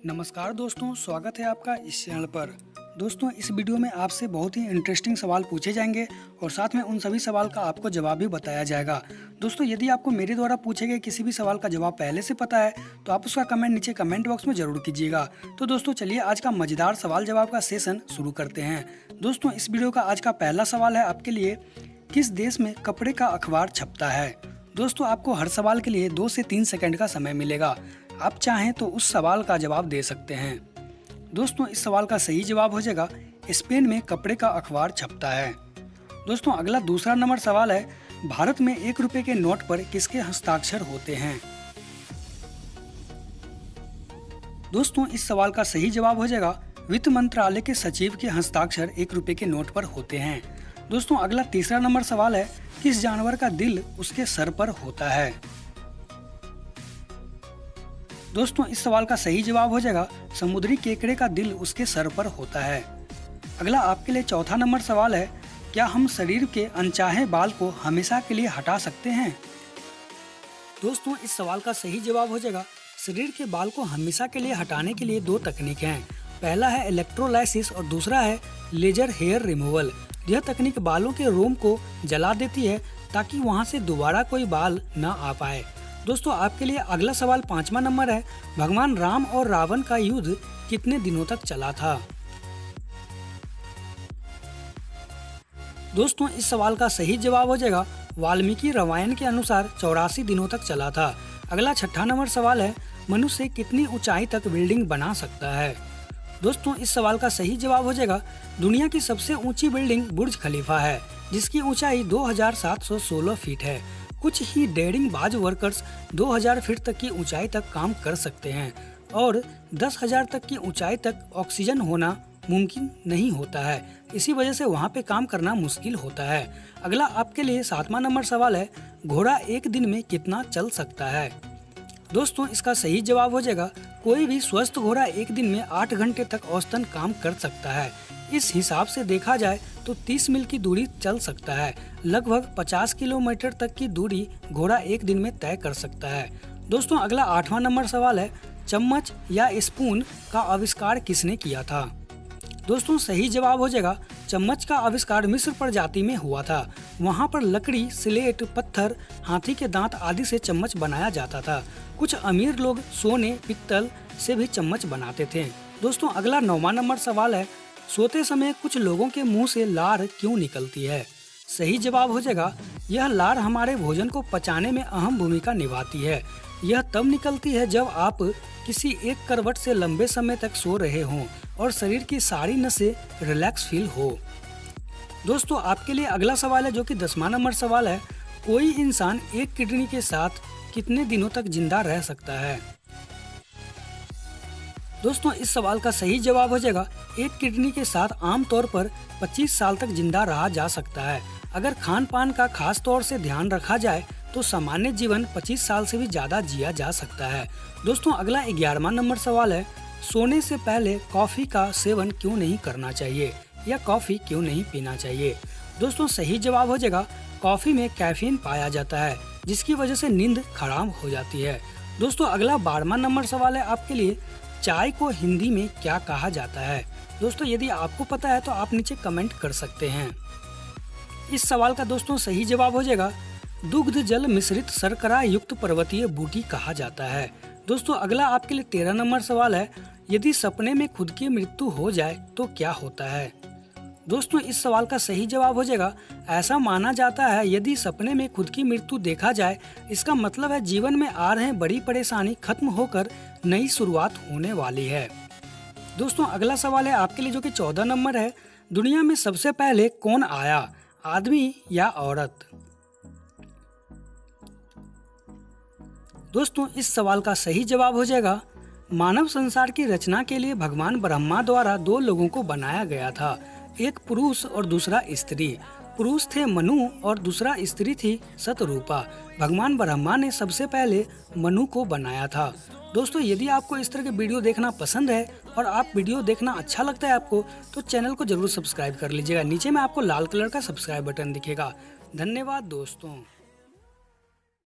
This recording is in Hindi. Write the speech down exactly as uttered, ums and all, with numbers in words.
नमस्कार दोस्तों, स्वागत है आपका इस चैनल पर। दोस्तों, इस वीडियो में आपसे बहुत ही इंटरेस्टिंग सवाल पूछे जाएंगे और साथ में उन सभी सवाल का आपको जवाब भी बताया जाएगा। दोस्तों, यदि आपको मेरे द्वारा पूछे गए किसी भी सवाल का जवाब पहले से पता है तो आप उसका कमेंट नीचे कमेंट बॉक्स में जरूर कीजिएगा। तो दोस्तों चलिए आज का मजेदार सवाल जवाब का सेशन शुरू करते हैं। दोस्तों, इस वीडियो का आज का पहला सवाल है आपके लिए, किस देश में कपड़े का अखबार छपता है? दोस्तों, आपको हर सवाल के लिए दो से तीन सेकंड का समय मिलेगा। आप चाहें तो उस सवाल का जवाब दे सकते हैं। दोस्तों, इस सवाल का सही जवाब हो जाएगा स्पेन में कपड़े का अखबार छपता है। दोस्तों, अगला दूसरा नंबर सवाल है, भारत में एक रुपए के नोट पर किसके हस्ताक्षर होते हैं? दोस्तों, इस सवाल का सही जवाब हो जाएगा वित्त मंत्रालय के सचिव के हस्ताक्षर एक रुपए के नोट पर होते हैं। दोस्तों, अगला तीसरा नंबर सवाल है, किस जानवर का दिल उसके सर पर होता है? दोस्तों, इस सवाल का सही जवाब हो जाएगा समुद्री केकड़े का दिल उसके सर पर होता है। अगला आपके लिए चौथा नंबर सवाल है, क्या हम शरीर के अनचाहे बाल को हमेशा के लिए हटा सकते हैं? दोस्तों, इस सवाल का सही जवाब हो जाएगा शरीर के बाल को हमेशा के लिए हटाने के लिए दो तकनीक हैं। पहला है इलेक्ट्रोलाइसिस और दूसरा है लेजर हेयर रिमूवल। यह तकनीक बालों के रोम को जला देती है ताकि वहां से दोबारा कोई बाल न आ पाए। दोस्तों, आपके लिए अगला सवाल पांचवा नंबर है, भगवान राम और रावण का युद्ध कितने दिनों तक चला था? दोस्तों, इस सवाल का सही जवाब हो जाएगा वाल्मीकि रामायण के अनुसार चौरासी दिनों तक चला था। अगला छठा नंबर सवाल है, मनुष्य कितनी ऊंचाई तक बिल्डिंग बना सकता है? दोस्तों, इस सवाल का सही जवाब हो जाएगा दुनिया की सबसे ऊंची बिल्डिंग बुर्ज खलीफा है, जिसकी ऊंचाई दो हजार सात सौ सोलह फीट है। कुछ ही डेयरिंग बाज वर्कर्स दो हजार फीट तक की ऊंचाई तक काम कर सकते हैं और दस हजार तक की ऊंचाई तक ऑक्सीजन होना मुमकिन नहीं होता है। इसी वजह से वहां पे काम करना मुश्किल होता है। अगला आपके लिए सातवां नंबर सवाल है, घोड़ा एक दिन में कितना चल सकता है? दोस्तों, इसका सही जवाब हो जाएगा कोई भी स्वस्थ घोड़ा एक दिन में आठ घंटे तक औसतन काम कर सकता है। इस हिसाब से देखा जाए तो तीस मील की दूरी चल सकता है। लगभग पचास किलोमीटर तक की दूरी घोड़ा एक दिन में तय कर सकता है। दोस्तों, अगला आठवां नंबर सवाल है, चम्मच या स्पून का आविष्कार किसने किया था? दोस्तों, सही जवाब हो जाएगा चम्मच का आविष्कार मिस्र प्रजाति में हुआ था। वहाँ पर लकड़ी, स्लेट, पत्थर, हाथी के दांत आदि से चम्मच बनाया जाता था। कुछ अमीर लोग सोने, पित्तल से भी चम्मच बनाते थे। दोस्तों, अगला नौवां नंबर सवाल है, सोते समय कुछ लोगों के मुंह से लार क्यों निकलती है? सही जवाब हो जाएगा यह लार हमारे भोजन को पचाने में अहम भूमिका निभाती है। यह तब निकलती है जब आप किसी एक करवट से लंबे समय तक सो रहे हों और शरीर की सारी नसें रिलैक्स फील हो। दोस्तों, आपके लिए अगला सवाल है जो कि दसवां नंबर सवाल है, कोई इंसान एक किडनी के साथ कितने दिनों तक जिंदा रह सकता है? दोस्तों, इस सवाल का सही जवाब हो जाएगा एक किडनी के साथ आमतौर पर पच्चीस साल तक जिंदा रहा जा सकता है। अगर खान पान का खास तौर से ध्यान रखा जाए तो सामान्य जीवन पच्चीस साल से भी ज्यादा जिया जा सकता है। दोस्तों, अगला ग्यारहवां नंबर सवाल है, सोने से पहले कॉफी का सेवन क्यों नहीं करना चाहिए या कॉफी क्यों नहीं पीना चाहिए? दोस्तों, सही जवाब हो जाएगा कॉफी में कैफीन पाया जाता है, जिसकी वजह से नींद खराब हो जाती है। दोस्तों, अगला बारहवां नंबर सवाल है आपके लिए, चाय को हिंदी में क्या कहा जाता है? दोस्तों, यदि आपको पता है तो आप नीचे कमेंट कर सकते हैं। इस सवाल का दोस्तों सही जवाब हो जाएगा दुग्ध जल मिश्रित शर्करा युक्त पर्वतीय बूटी कहा जाता है। दोस्तों, अगला आपके लिए तेरह नंबर सवाल है, यदि सपने में खुद की मृत्यु हो जाए तो क्या होता है? दोस्तों, इस सवाल का सही जवाब हो जाएगा ऐसा माना जाता है यदि सपने में खुद की मृत्यु देखा जाए, इसका मतलब है जीवन में आ रहे बड़ी परेशानी खत्म होकर नई शुरुआत होने वाली है। दोस्तों, अगला सवाल है आपके लिए जो कि चौदह नंबर है, दुनिया में सबसे पहले कौन आया, आदमी या औरत? दोस्तों, इस सवाल का सही जवाब हो जाएगा मानव संसार की रचना के लिए भगवान ब्रह्मा द्वारा दो लोगों को बनाया गया था, एक पुरुष और दूसरा स्त्री। पुरुष थे मनु और दूसरा स्त्री थी सतरूपा। भगवान ब्रह्मा ने सबसे पहले मनु को बनाया था। दोस्तों, यदि आपको इस तरह के वीडियो देखना पसंद है और आप वीडियो देखना अच्छा लगता है आपको, तो चैनल को जरूर सब्सक्राइब कर लीजिएगा। नीचे में आपको लाल कलर का सब्सक्राइब बटन दिखेगा। धन्यवाद दोस्तों।